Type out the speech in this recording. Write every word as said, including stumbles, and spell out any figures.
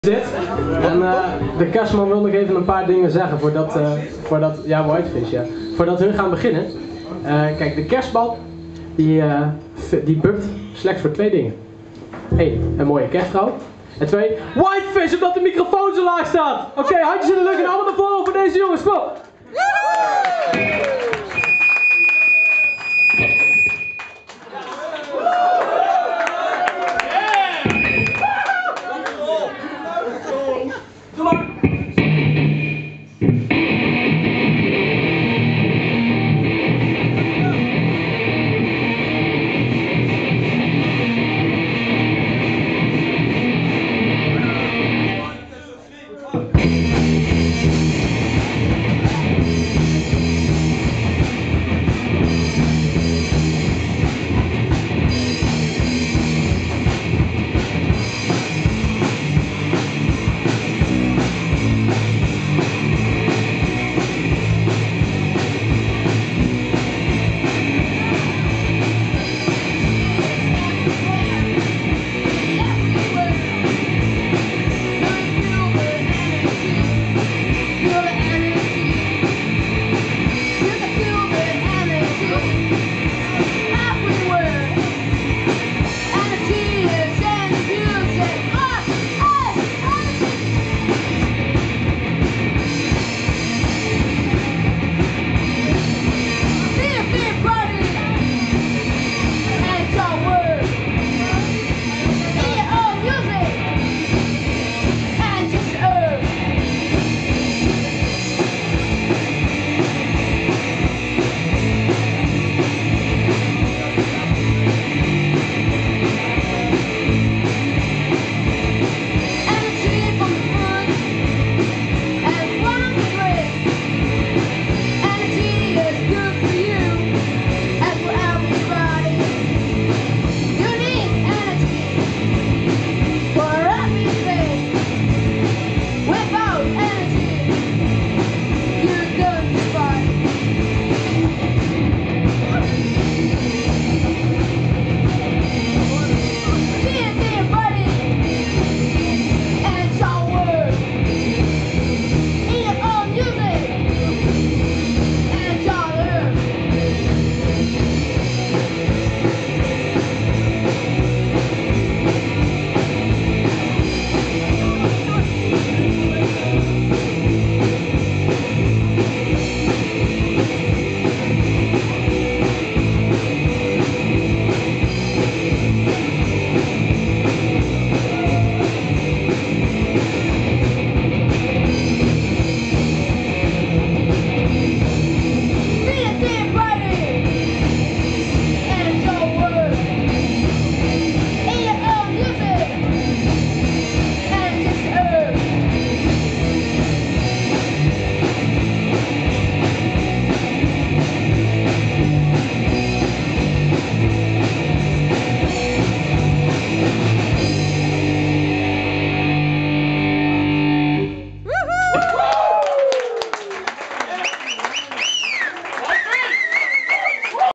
Dit. En uh, de kerstman wil nog even een paar dingen zeggen voordat, uh, voordat ja, Whitefish, ja. Voordat hun gaan beginnen. Uh, kijk, de kerstbal die, uh, die bukt slechts voor twee dingen. Eén, een mooie kerstvrouw. En twee, Whitefish omdat de microfoon zo laag staat. Oké, okay, handjes in de lucht en allemaal naar voren voor deze jongens. Kom!